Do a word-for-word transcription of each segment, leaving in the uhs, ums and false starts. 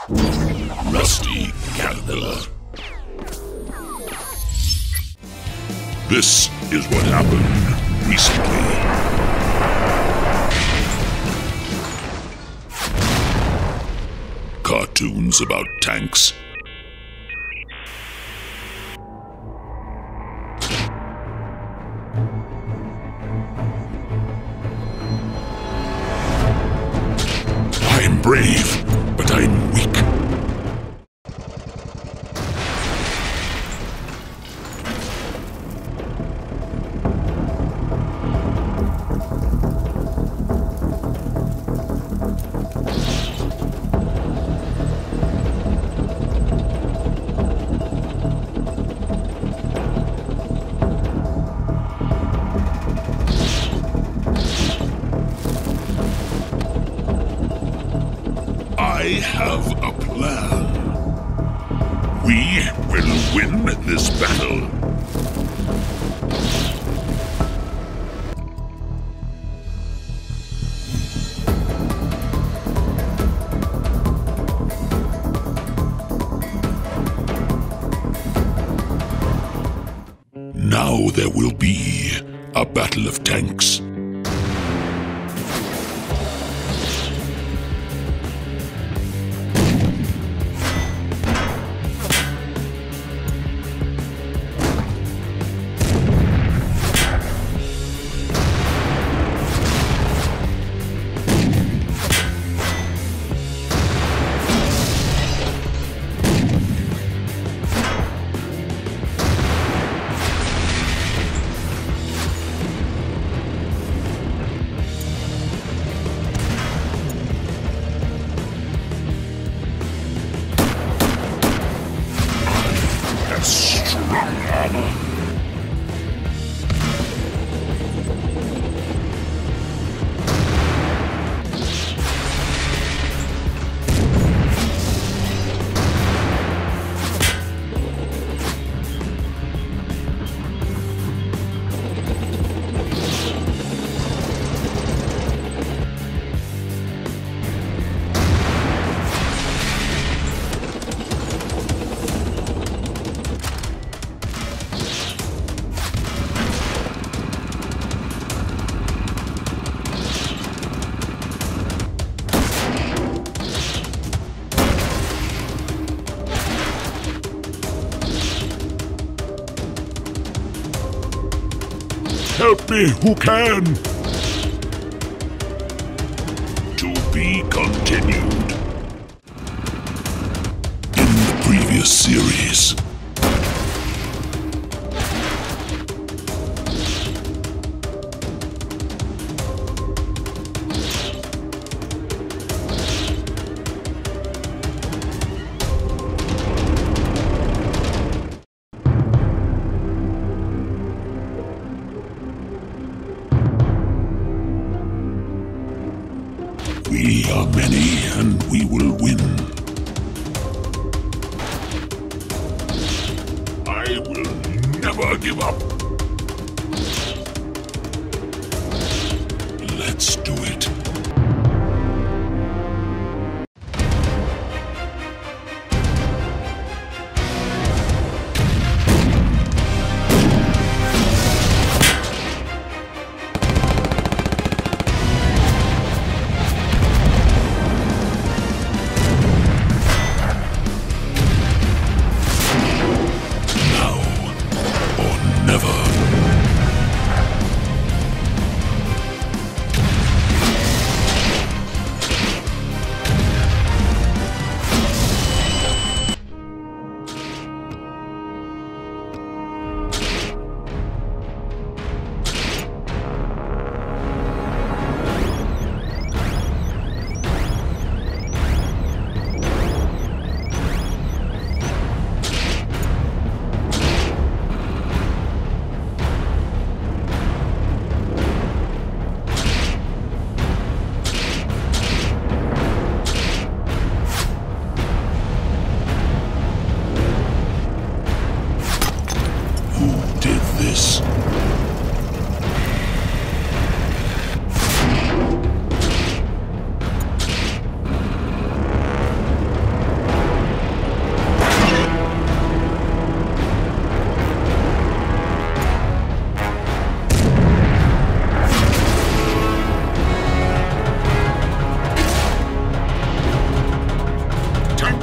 Rusty Caterpillar. This is what happened recently. Cartoons about tanks. I'm brave, but I'm weak. I have a plan. We will win this battle. Now there will be a battle of tanks. Strong armor. Help me who can! To be continued. In the previous series. We are many, and we will win. I will never give up. Let's do it. Never.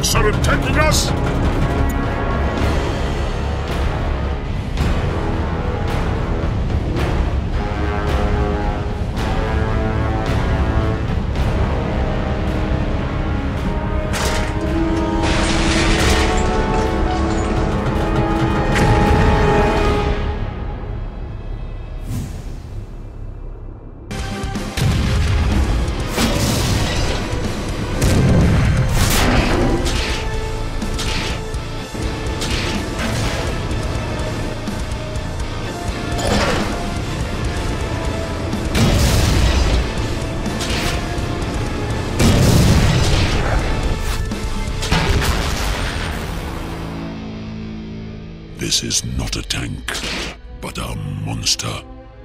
tanks are attacking us! This is not a tank, but a monster.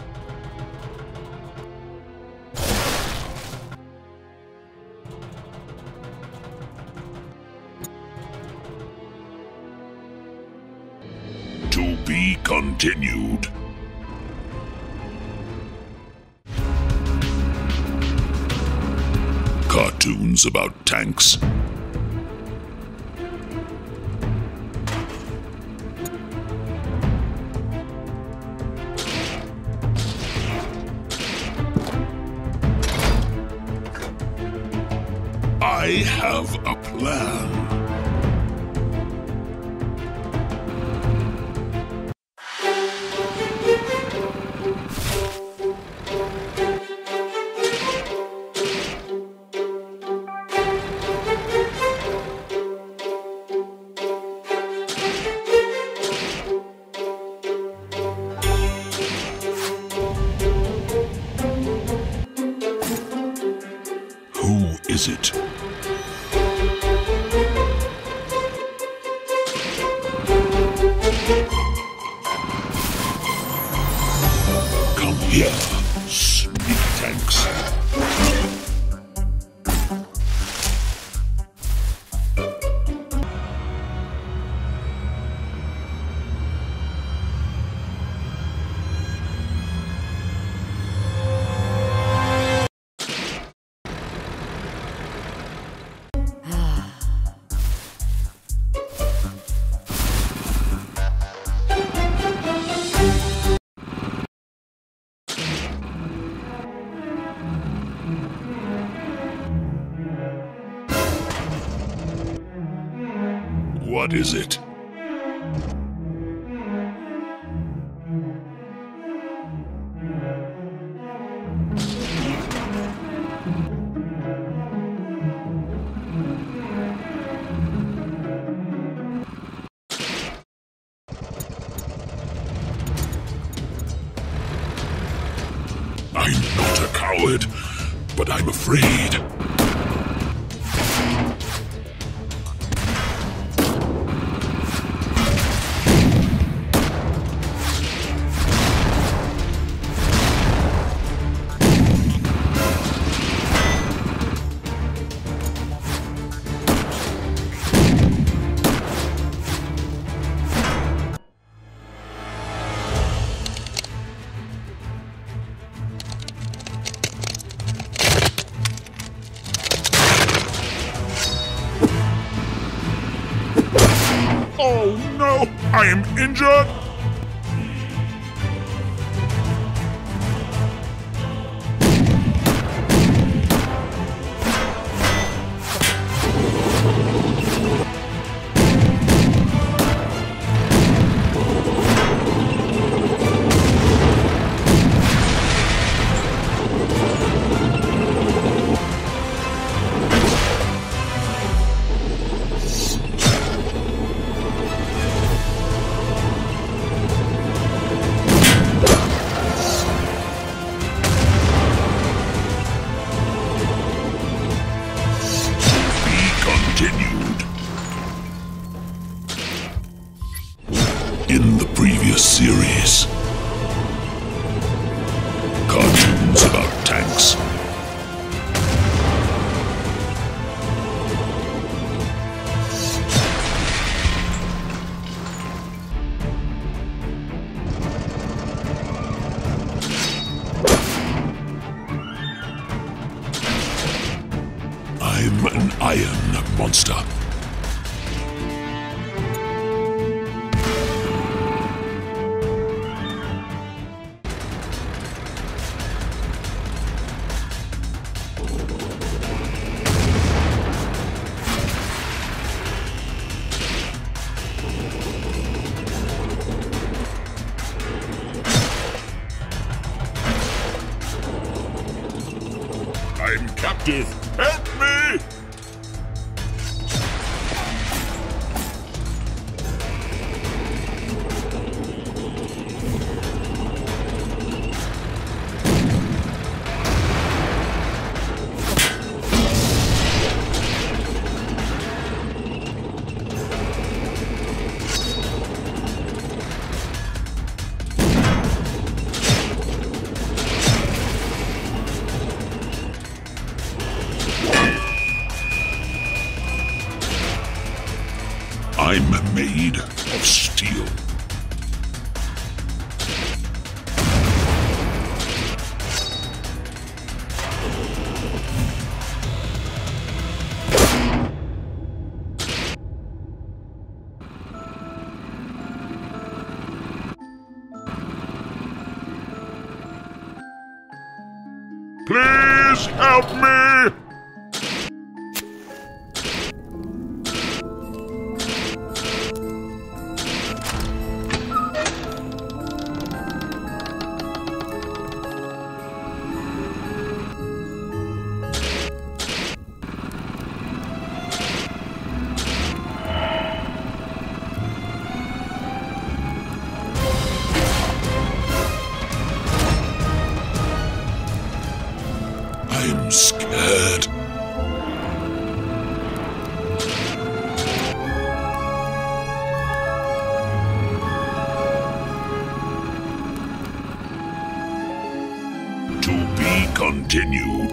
To be continued. Cartoons about tanks. I have a plan. Who is it? Come here, sneak tanks. What is it? I'm not a coward, but I'm afraid. Oh no! I am injured! In the previous series, cartoons about tanks. I'm an iron monster. active! Help me! I'm made of steel. Please help me! I'm scared. To be continued.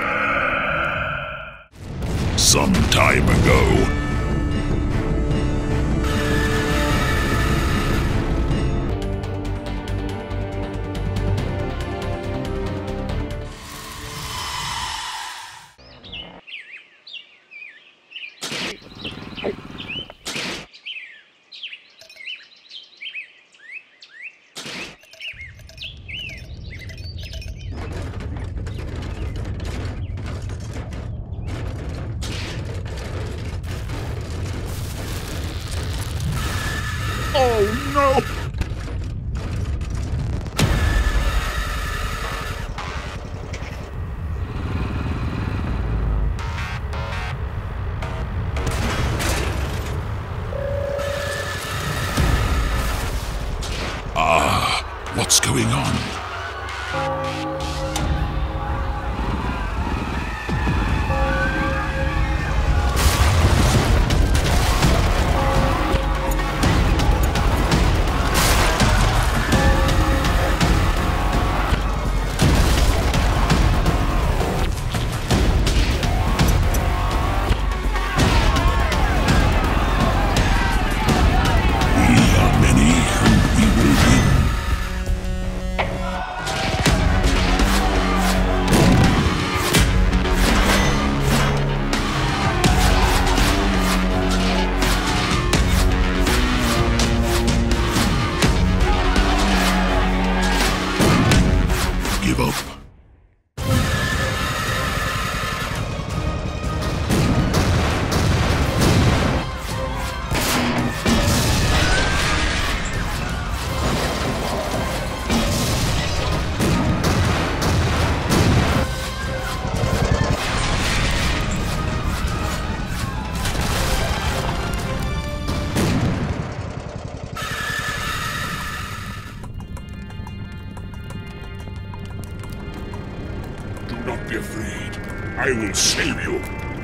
Some time ago. Oh no! Ah, what's going on? Give up. Do not be afraid. I will save you.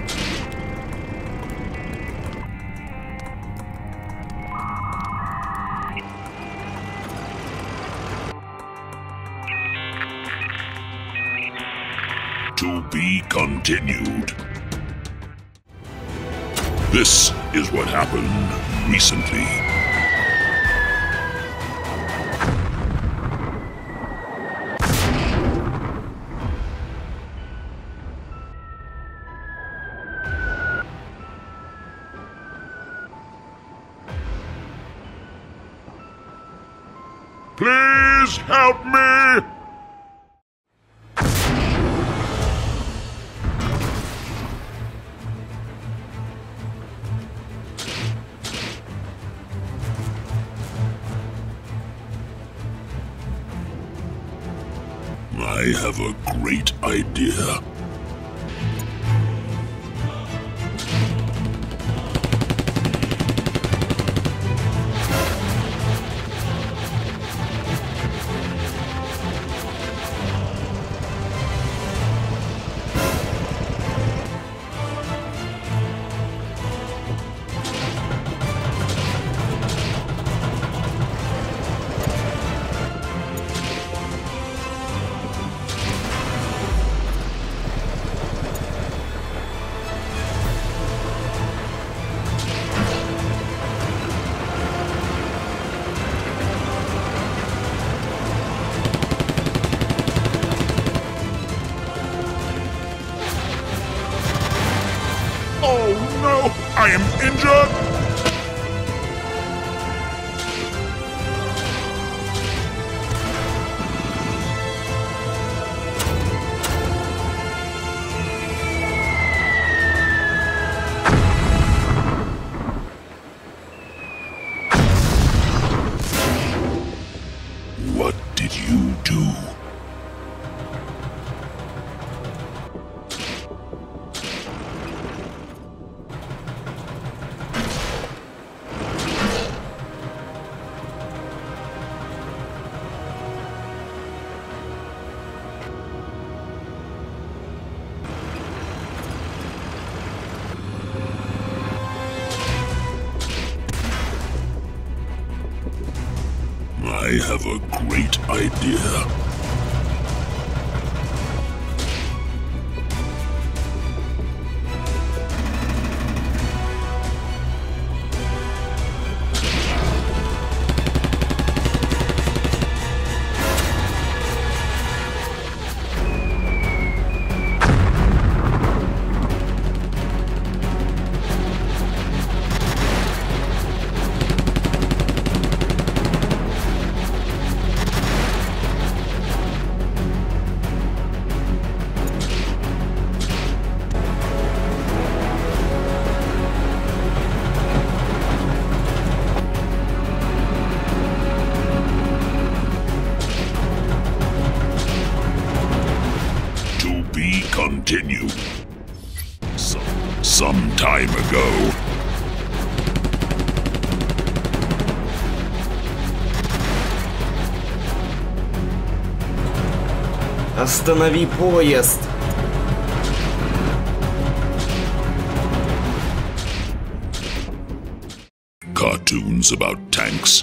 To be continued. This is what happened recently. Please help me! I have a great idea. I am injured! What did you do? I have a great idea. Continue. Some, some time ago. Останови поезд! Cartoons about tanks.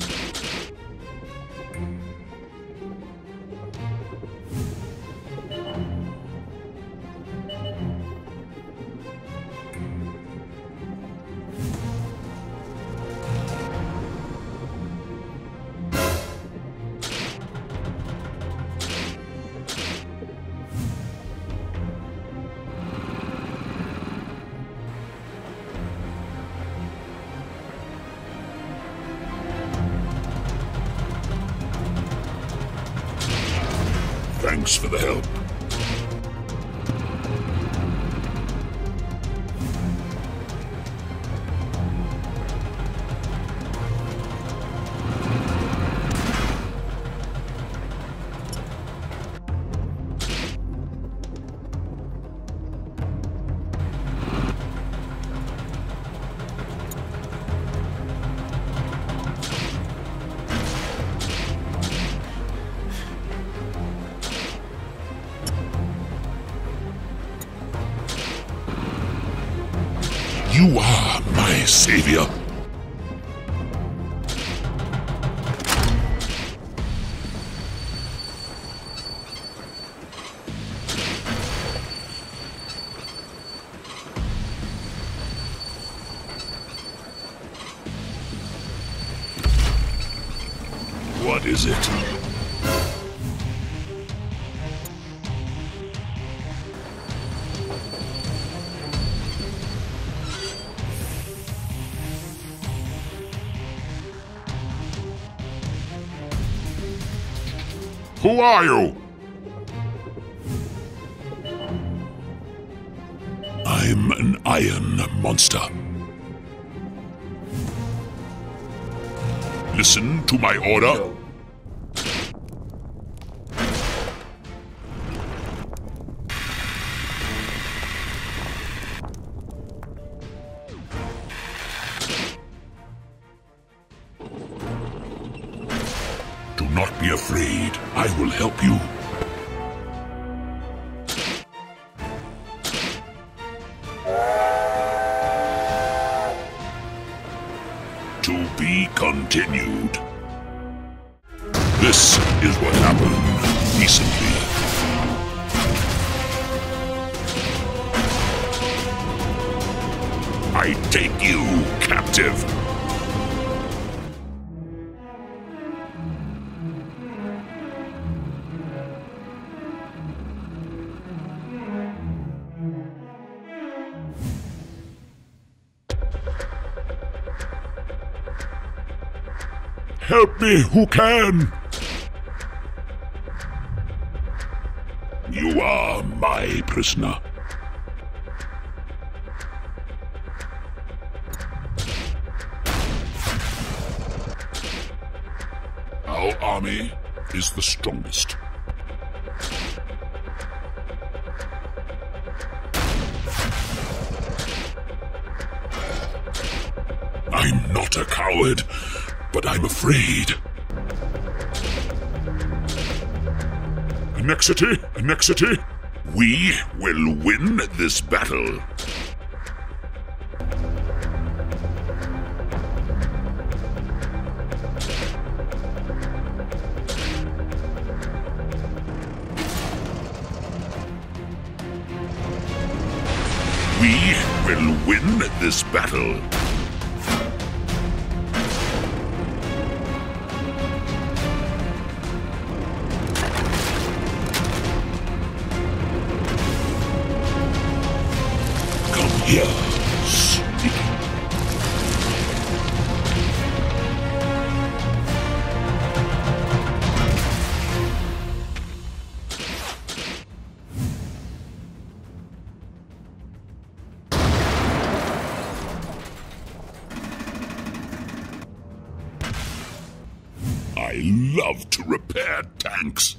Thanks for the help. You are my savior. What is it? Who are you? I'm an iron monster. Listen to my order. Do not be afraid. I will help you. To be continued. This is what happened recently. I take you captive. Help me who can! You are my prisoner. Our army is the strongest. I'm not a coward, but I'm afraid. Annexity, Annexity, we will win this battle. We will win this battle. Here, sneaky. I love to repair tanks.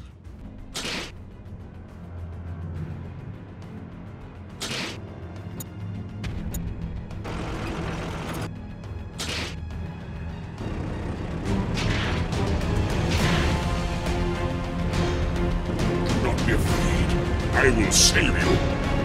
I will save you.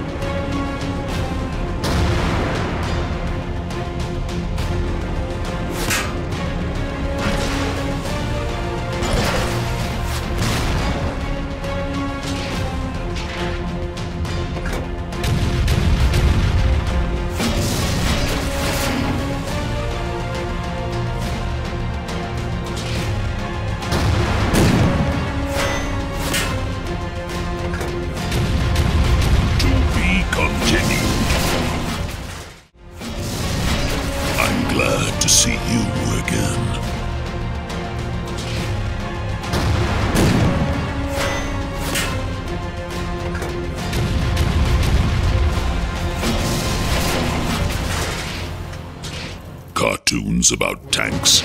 Glad to see you again. Cartoons about tanks.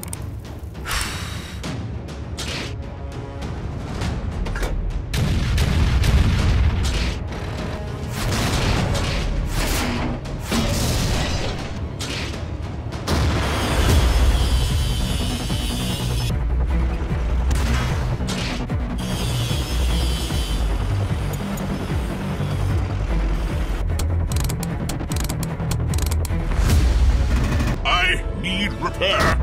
Need repair.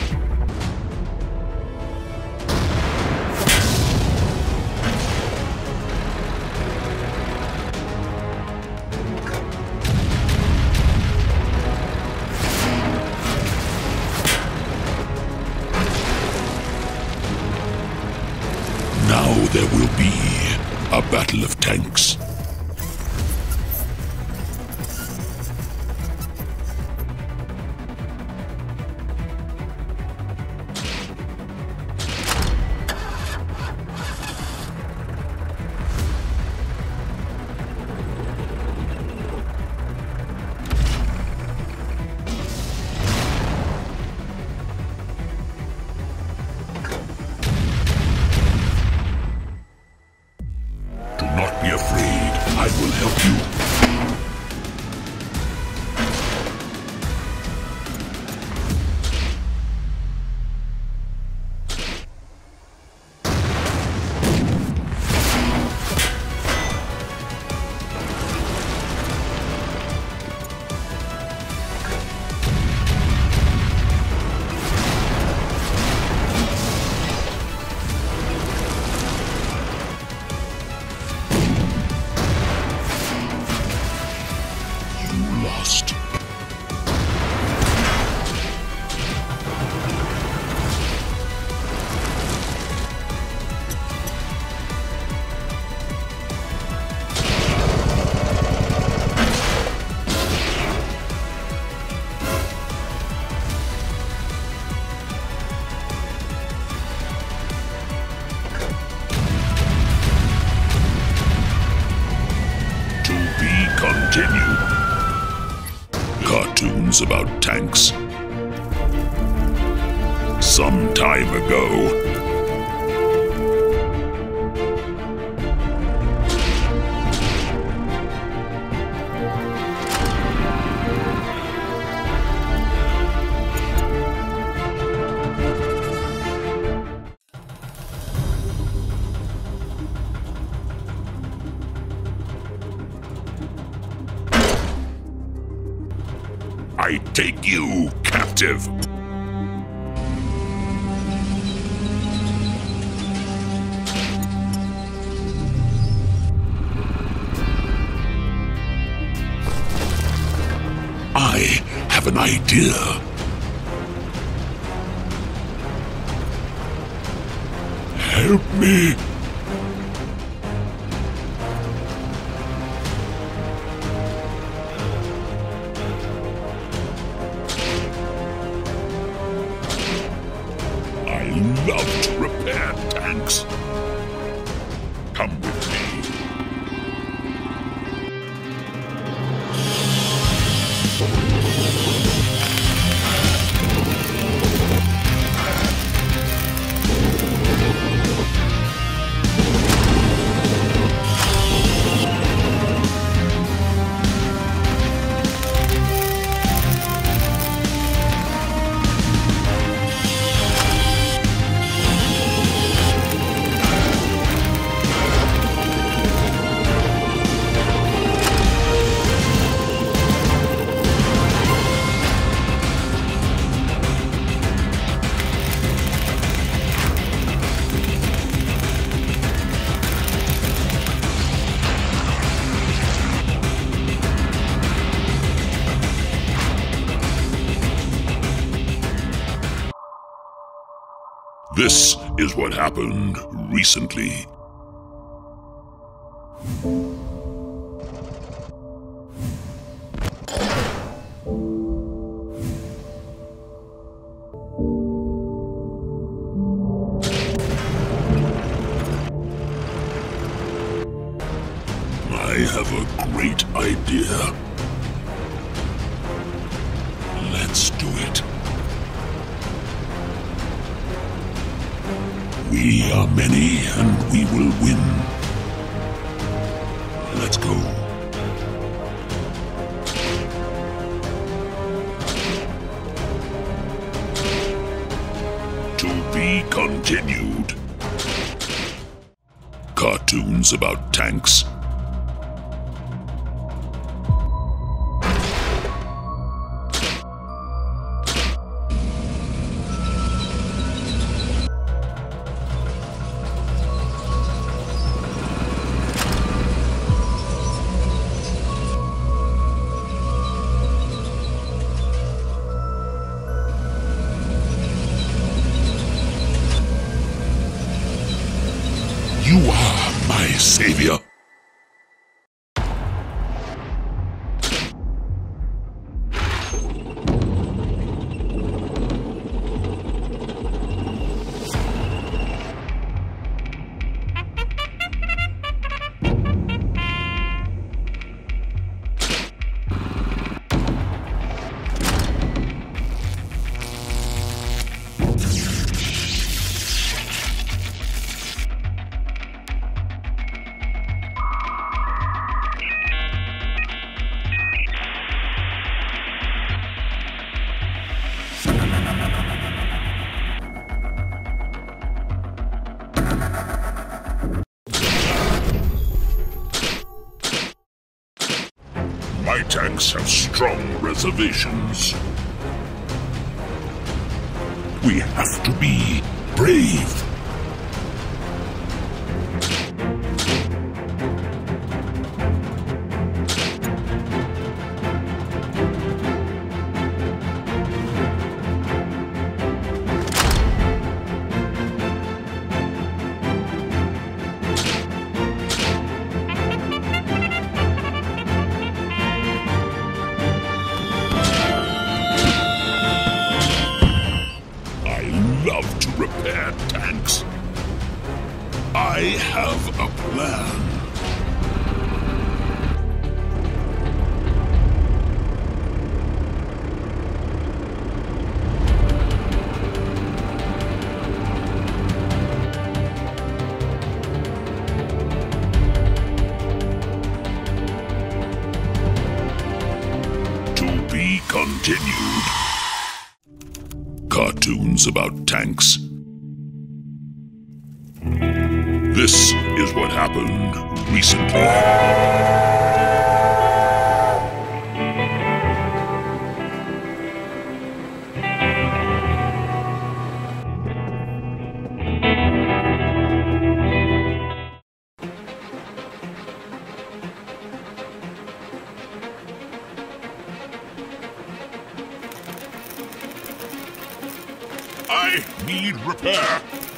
Now there will be a battle of tanks. Do not be afraid. about tanks. Some time ago, I take you captive. I have an idea. Help me. I love to repair tanks. Come with me. This is what happened recently. I have a great idea. Let's do it. We are many, and we will win. Let's go. To be continued. Cartoons about tanks. You are my savior. My tanks have strong reservations. We have to be brave. Love to repair tanks. I have a plan. cartoons about tanks. This is what happened recently. I need repair.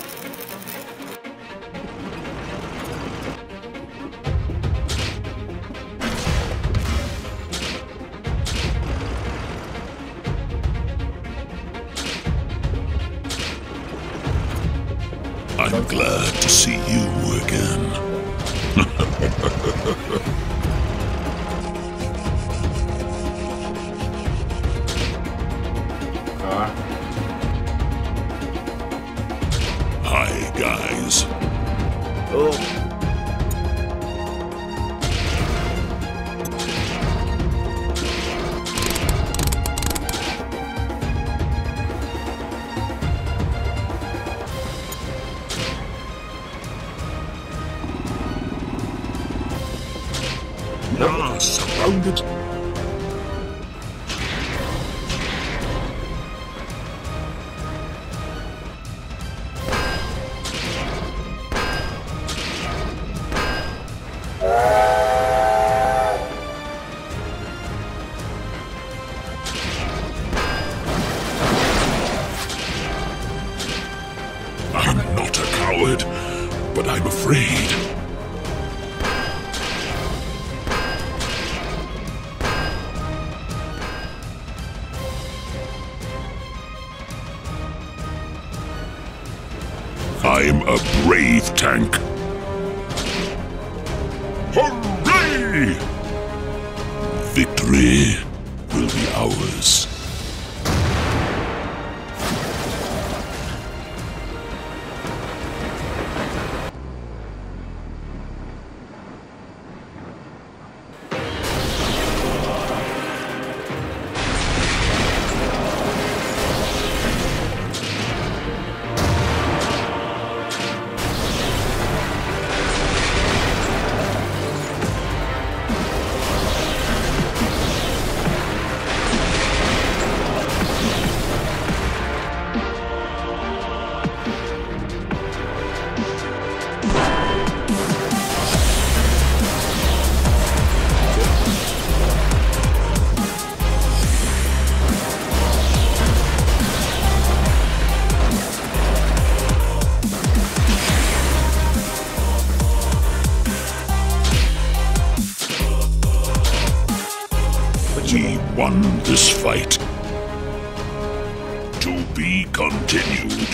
I'm glad to see you again. Car. Hi, guys. Oh. Ah, surrounded. I'm not a coward, but I'm afraid. I'm a brave tank. Hooray! Victory will be ours. We won this fight. To be continued.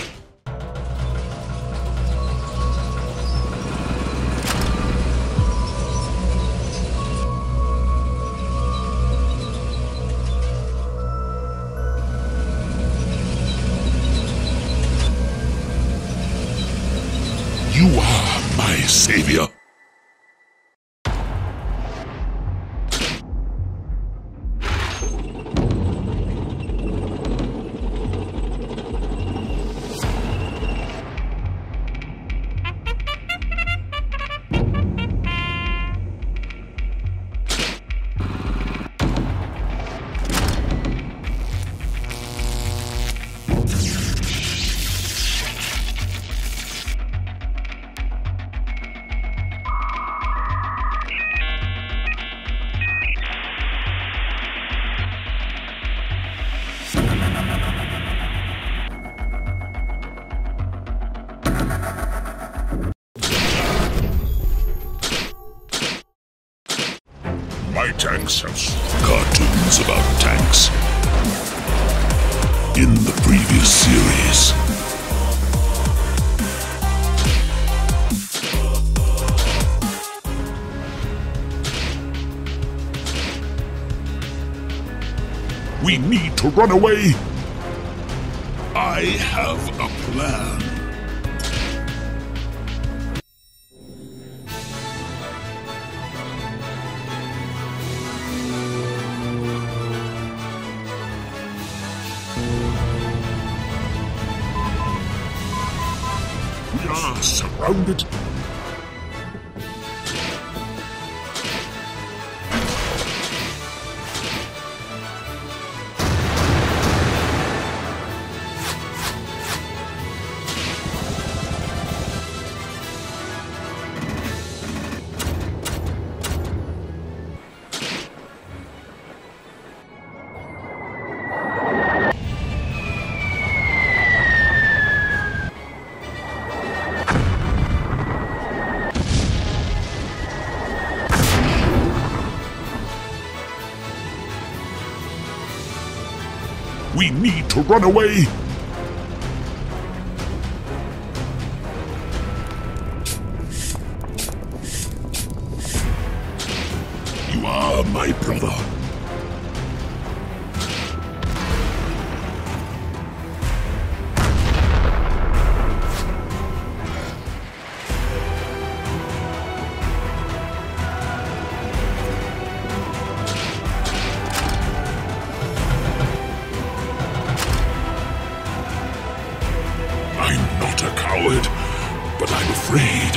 You are my savior. My tanks have cartoons about tanks. In the previous series. We need to run away. I have a plan. are surrounded. We need to run away! You are my brother. I'm not a coward, but I'm afraid.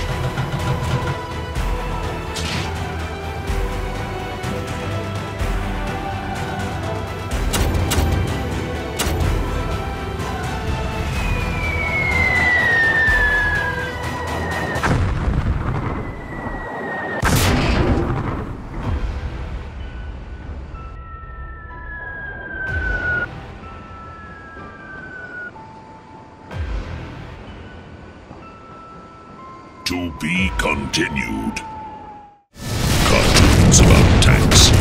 To be continued. Cartoons about tanks.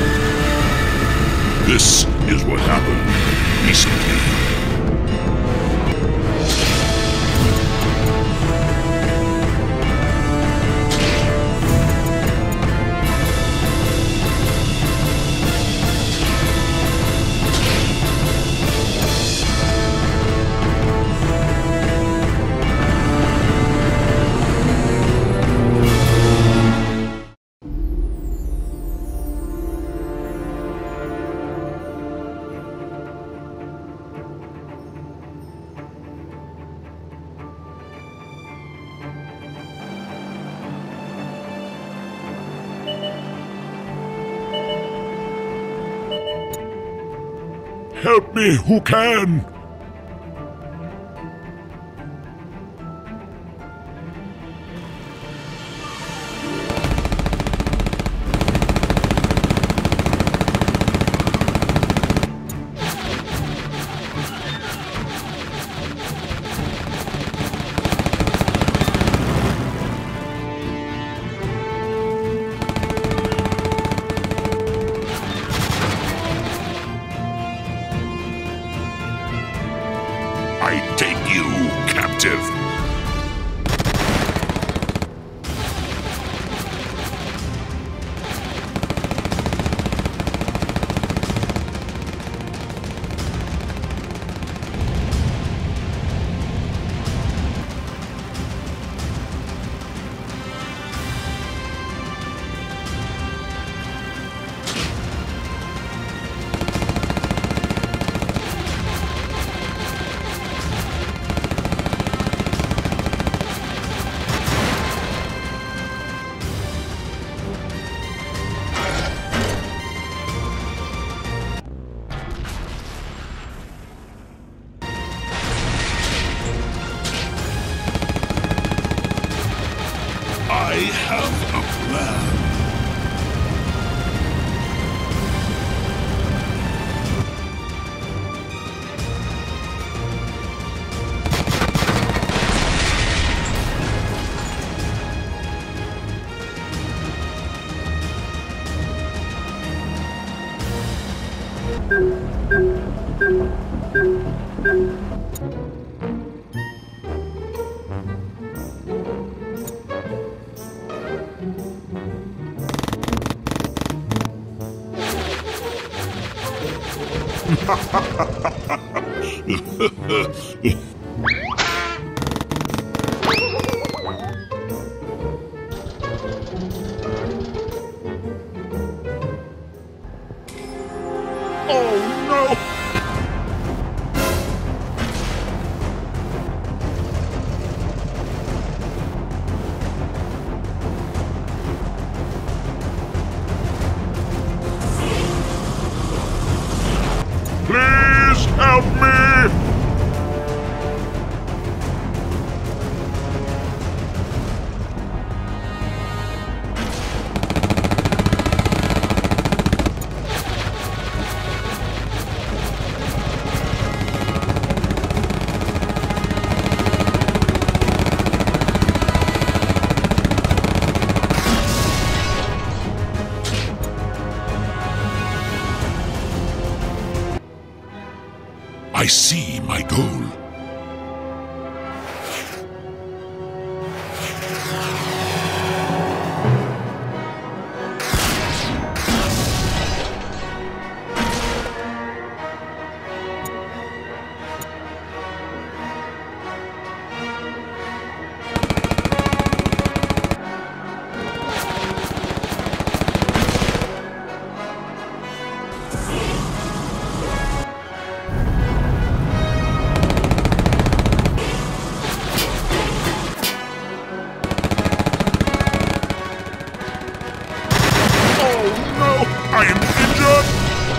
This is what happened recently. Help me who can! I take you captive. I have a plan. Oh no! Help me! I see my goal. I am injured!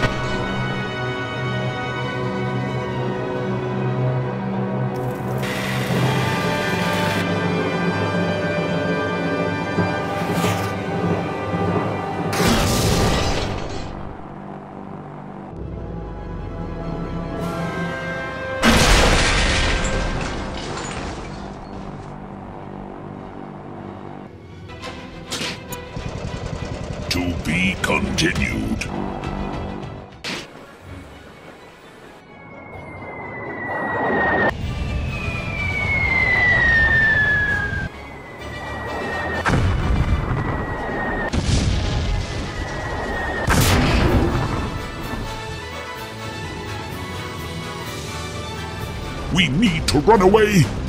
To be continued. We need to run away.